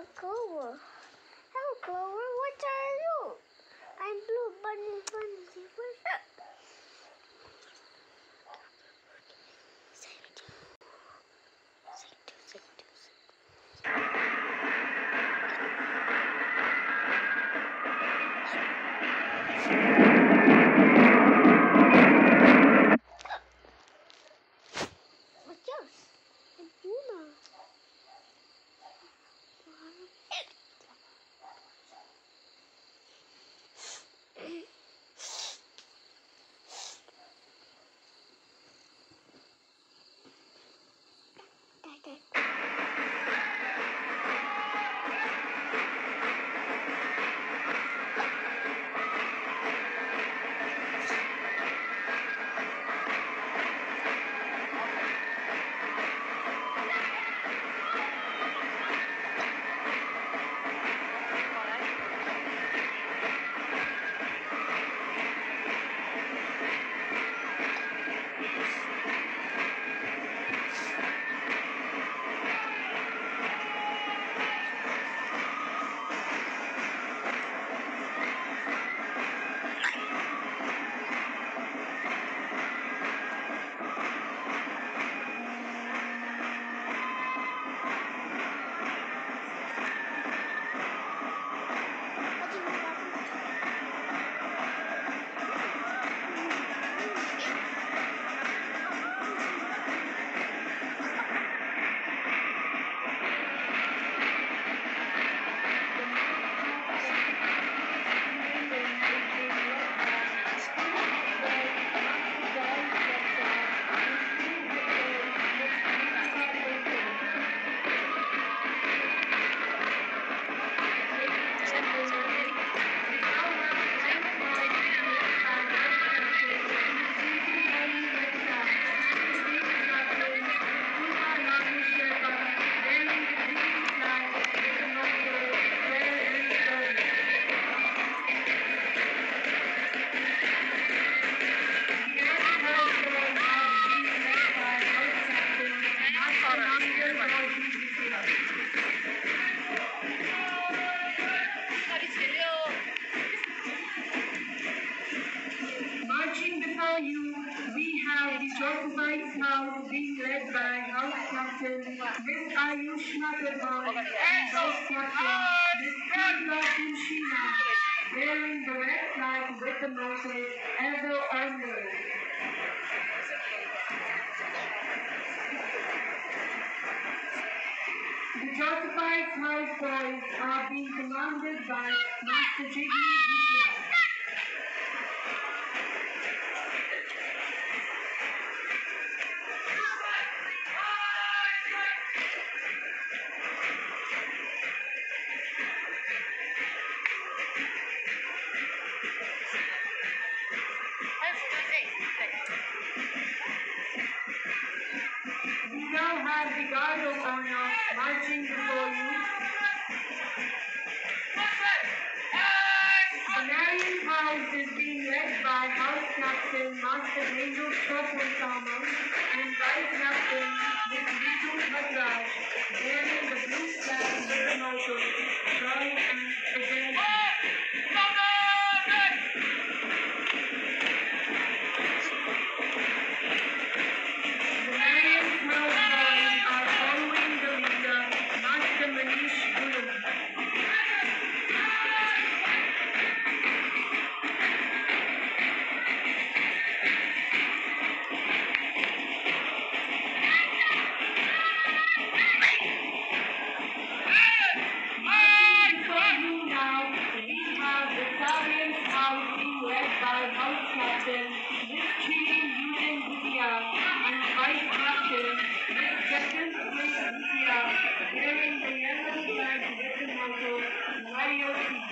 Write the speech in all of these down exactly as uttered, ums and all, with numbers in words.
Clover. Hello, Clover. What are you? I'm Blue Bunny Bunny. What's up? What's yours? I'm Luna. Marching before you, we have the Josephites house being led by House Captain Miss Ayush Matabal and House Captain Miss Kudla Kushina, wearing the red flag with the motto Ever Only. The Josephites house boys are being commanded by Master Jiggly Bishop. We now have the guard of honor marching before you. The Marion house is being led by House Captain Master Angel Chopra and Vice Captain Miss Ritu Bhatraj, wearing the blue flag with the motto Joy and Fidelity. The Marion house boys are following the leader, Master Manish Guru. House Captain Miss Chidi Eugene Bhutia and Vice Captain Miss Jacqueline Smith Bhutia, wearing the yellow flag with the motto Loyalty.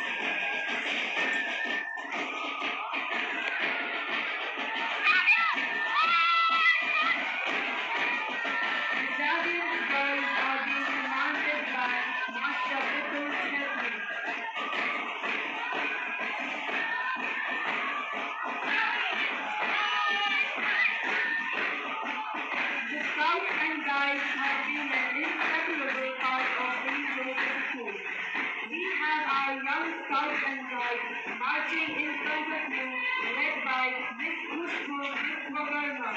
The Stallions boys are being commanded by Master Vipul Chetri. The Scouts and Guides have been an inseparable part of Angel Marching in front of you, led by Miss Pushpo, Miss Vagarma.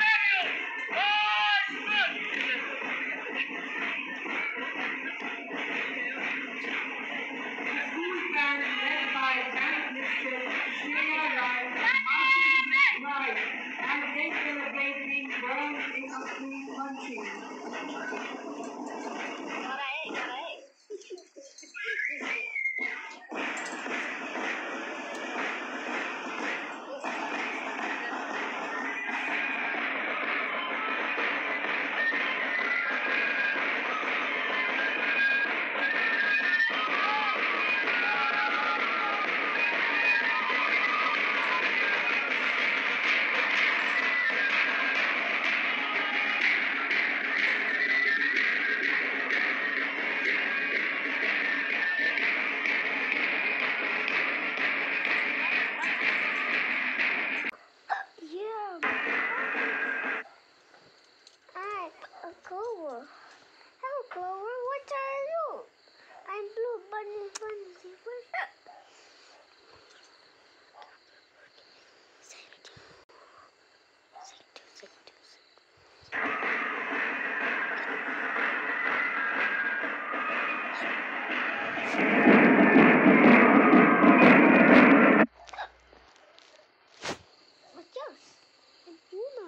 School band led by Dance Mistress Shreya Rai, marching with pride as they celebrate being born in a free country. Yeah. I'm a Clover. Hello, Clover. What are you? I'm Blue Bunny Bunny. What's up? What's yours? And Luna.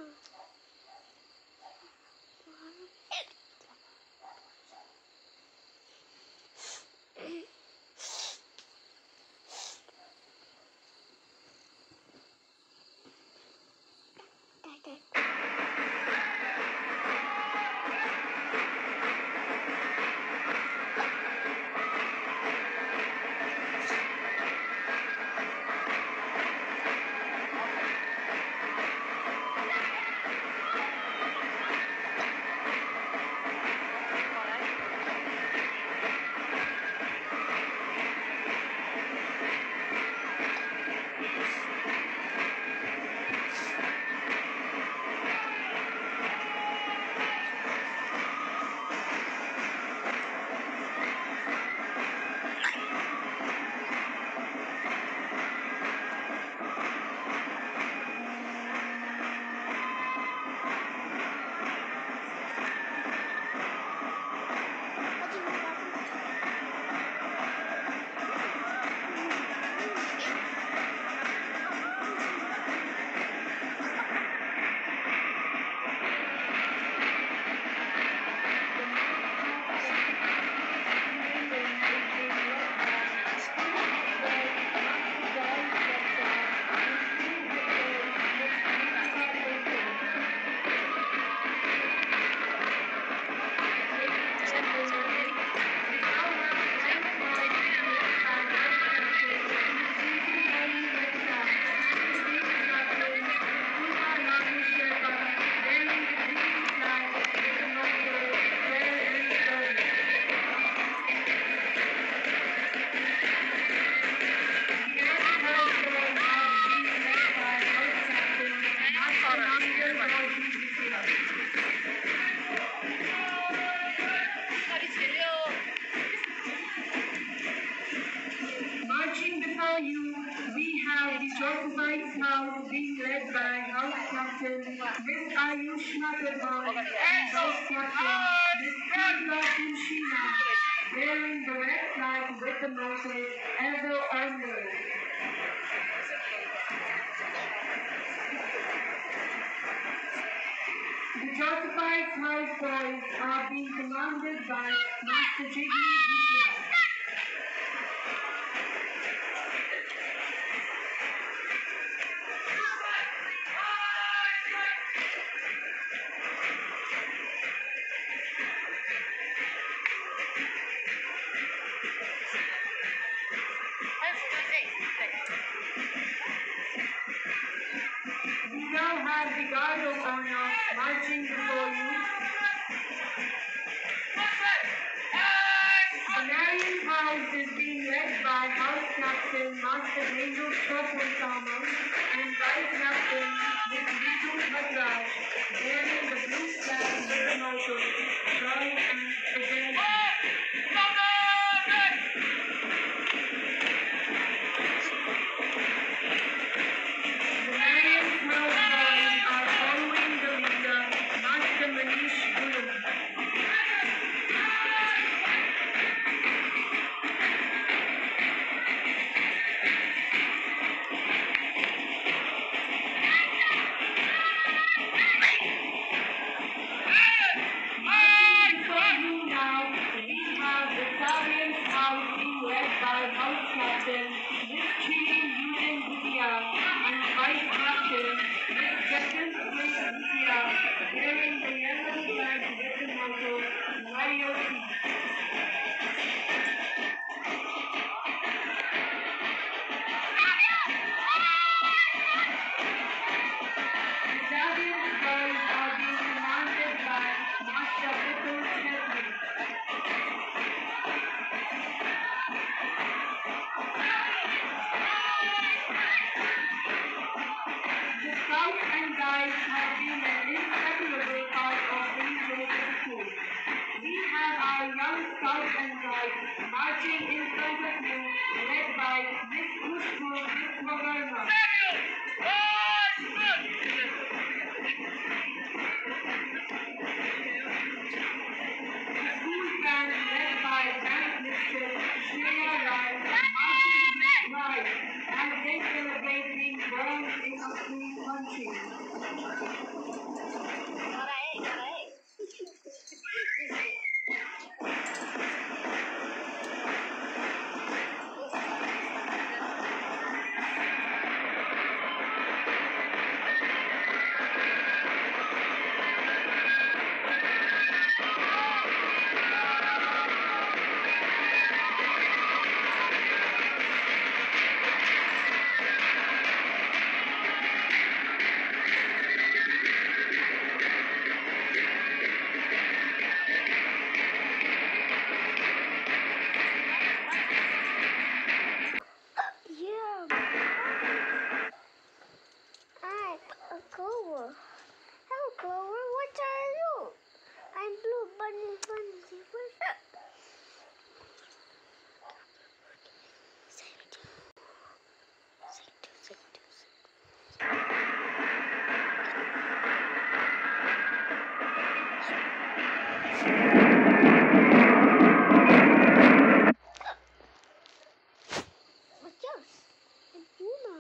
Marching before you, we have the Josephite House being led by House Captain Miss Ayush Matarman and House Captain Miss Purna Kunshina, bearing the red flag with the message ever onward. The Josephite House boys are being commanded by Master Jiggy Vishya. We now have the Guard of Honor marching before you. The Marian House is being led by House Captain Master Angel Chopin Sama and Vice Captain Miss Ritu Bhatraj, bearing the blue flag with the motto, Joy and Fidelity. left and right, marching in front of you, led by Miss Pushpu Vishwakarma. School band led by Dance Mistress Shreya Rai, marching with pride as they celebrate being born in a free country. Yeah, I'm a Clover. Hello, Clover. What are you? I'm Blue Bunny Bunny. What's up? What's yours? I'm Luna.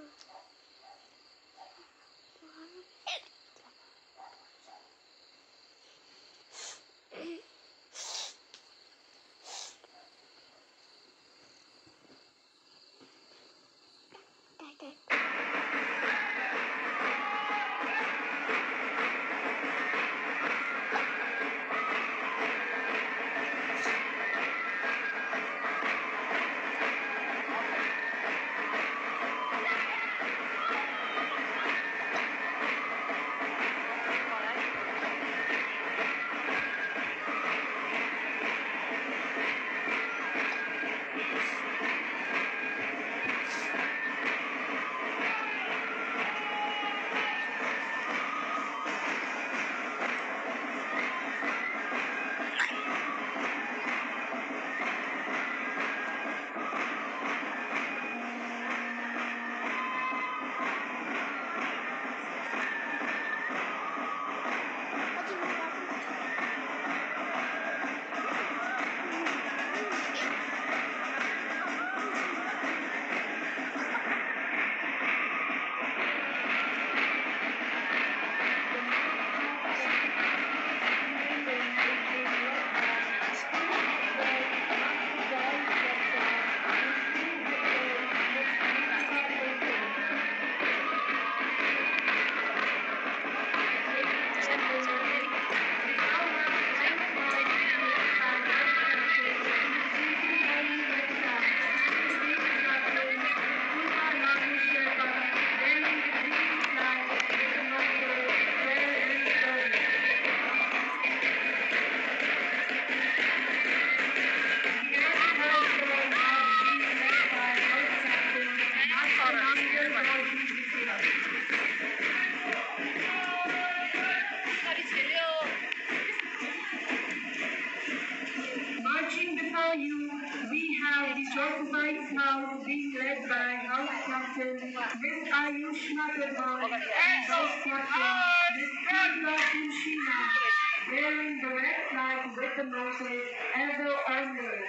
Marching before you, we have the Josephite House being led by House Captain Miss Ayush Matarman and House Captain Miss Purva Kushina, bearing the red flag with the motto Ever Onward.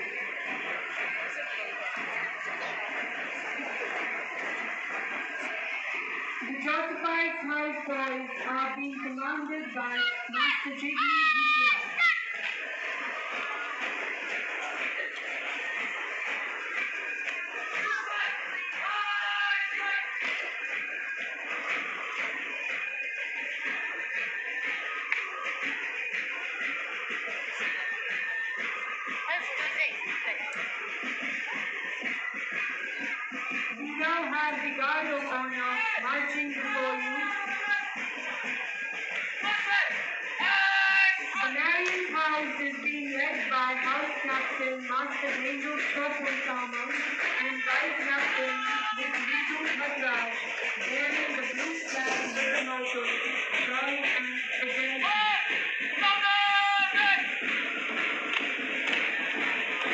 The Josephite House boys are being commanded by Master Jiggy Bhutya. We now have the Guard of Honor marching before you. The Marion House is being led by House Captain Master Angel Chopra and Vice Captain Miss Ritu Bhatraj, bearing the blue flag with the motto Joy and Fidelity.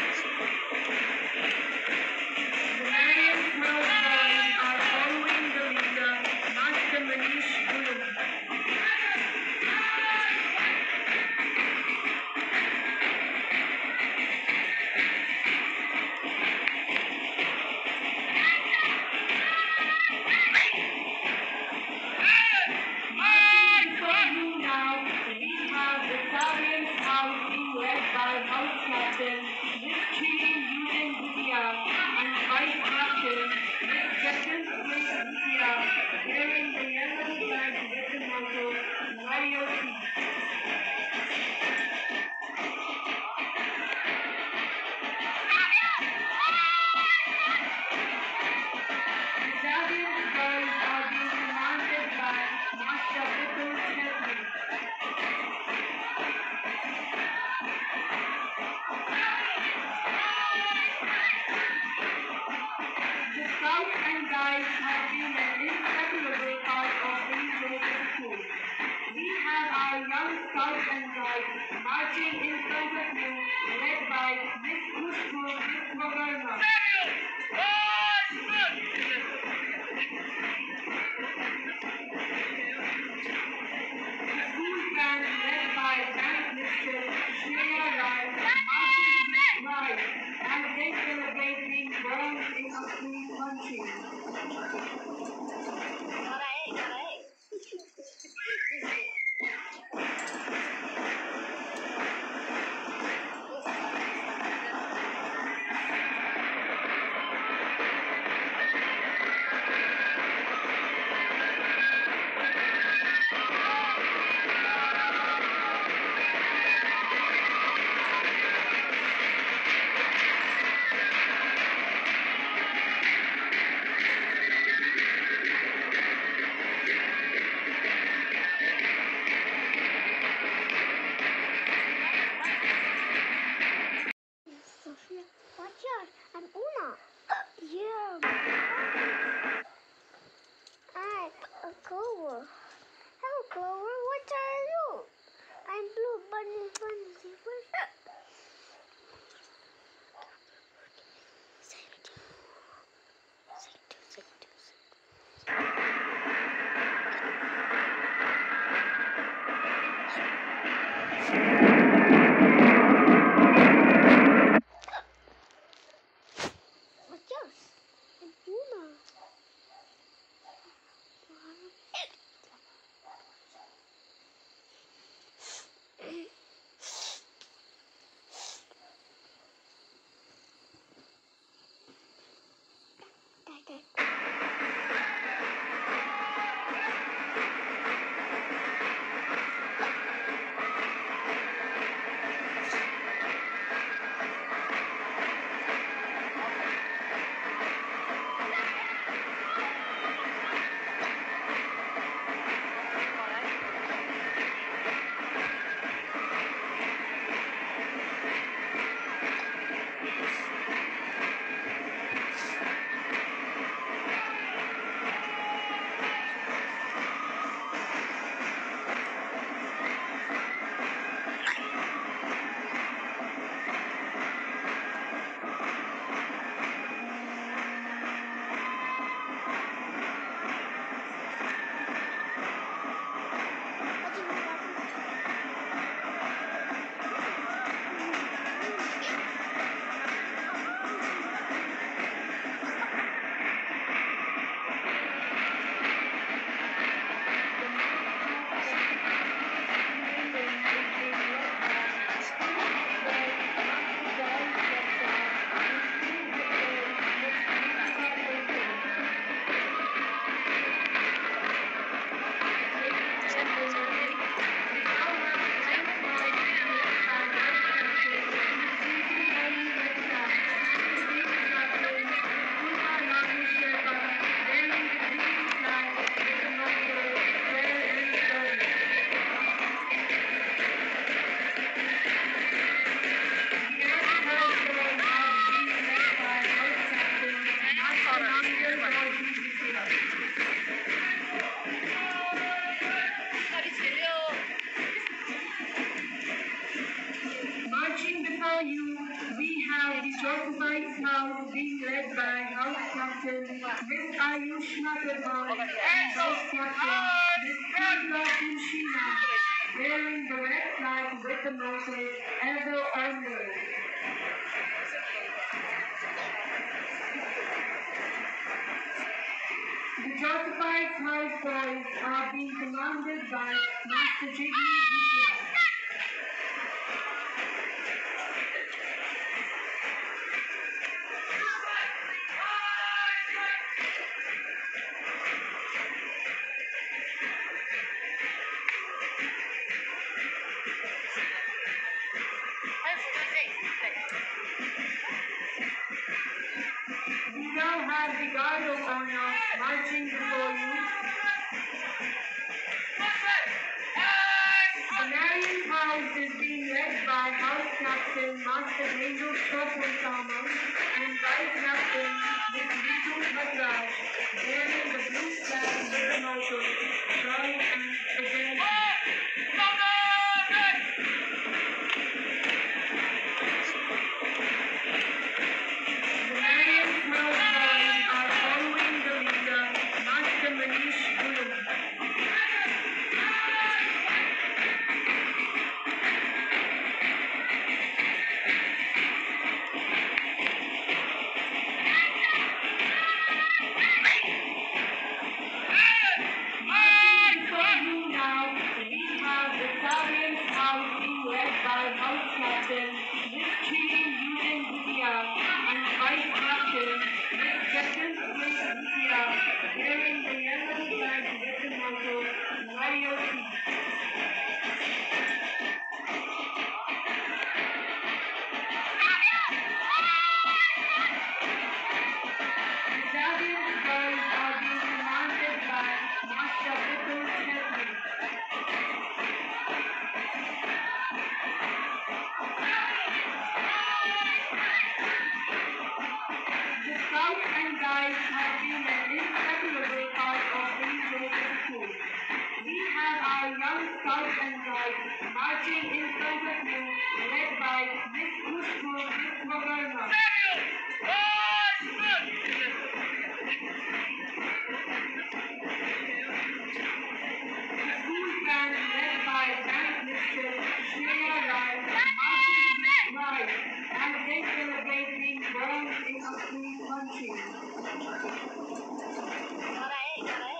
by House Captain Miss Chidi Eugene Bhutia and Vice Captain Miss Jacqueline Smith Bhutia, wearing the yellow flag with the motto Loyalty. The Stallions boys are being commanded by Master Vipul Chetty. The Scouts and Guides have been an inseparable part of these local schools. We have our young Scouts and Guides marching in front of you, led by Miss Khushbu Viswakarma. The school band led by Band Mistress Shreya Rai marches with pride as they celebrate being born in a free country. Sophia, watch out! I'm Una. Yeah. I'm a Clover. Hello, Clover. What are you? I'm Blue Bunny Bunny. What's up? Watch out! I'm Una. Marching before you, we have the Josephite House being led by House Captain Miss Ayushma Perumal and House Captain Miss Purva Kushina, wearing the red flag with the motto Ever Onward. The Josephite House boys are being commanded by Master Jiggy Bhutia. have the Guard of Honor marching before you. The Marion House is being led by House Captain Master Angel Chopin Thomas and Vice Captain Miss Ritu Bhatraj, bearing the blue flag with the motto, Pride and Fidelity. The Marion House boys are following the leader, Master Manish Guru. Before you now, we have the Stallions House being led by House Captain Miss Chidi Eugene Bhutia and Vice Captain Miss Jatin Singh Bhutia, bearing the yellow flag with the motto, Loyalty. The Stallions boys are being commanded by Master Vipul Chetri. The Scouts and Guides have been an inseparable part of these local schools. We have our young Scouts and Guides marching in front of you, led by Miss Khushbu Viswakarma. The school band led by Bank Mistress Shreya Rai marches with pride as they celebrate being born in a free country.